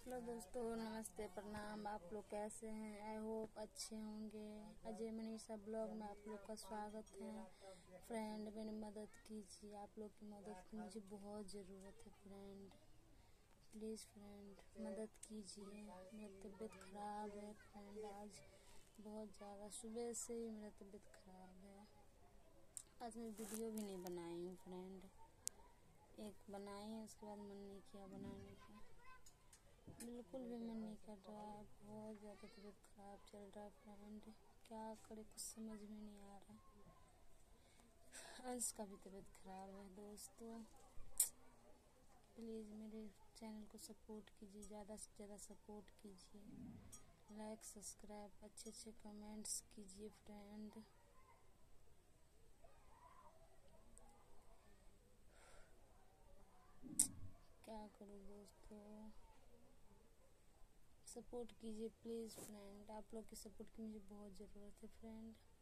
Hello दोस्तों, नमस्ते, प्रणाम। आप लोग कैसे हैं? आई होप अच्छे होंगे। अजय मनीषा ब्लॉग में आप लोग का स्वागत है। फ्रेंड, मेरी मदद कीजिए। आप लोग की मदद की मुझे बहुत ज़रूरत है फ्रेंड। प्लीज़ फ्रेंड, मदद कीजिए। मेरी तबीयत ख़राब है फ्रेंड, आज बहुत ज़्यादा। सुबह से ही मेरा तबीयत ख़राब है। आज मैं वीडियो भी नहीं बनाई हूँ फ्रेंड। एक बनाई, उसके बाद मन नहीं किया बनाने का। बिल्कुल भी मन नहीं कर रहा है। बहुत ज़्यादा तबीयत ख़राब चल रहा है फ्रेंड। क्या करे कुछ समझ में नहीं आ रहा। अंश का भी तबीयत ख़राब है दोस्तों। प्लीज़ मेरे चैनल को सपोर्ट कीजिए, ज़्यादा से ज़्यादा सपोर्ट कीजिए। लाइक, सब्सक्राइब, अच्छे अच्छे कमेंट्स कीजिए फ्रेंड। क्या करूँ दोस्तों, सपोर्ट कीजिए प्लीज़ फ्रेंड। आप लोग की सपोर्ट की मुझे बहुत ज़रूरत है फ्रेंड।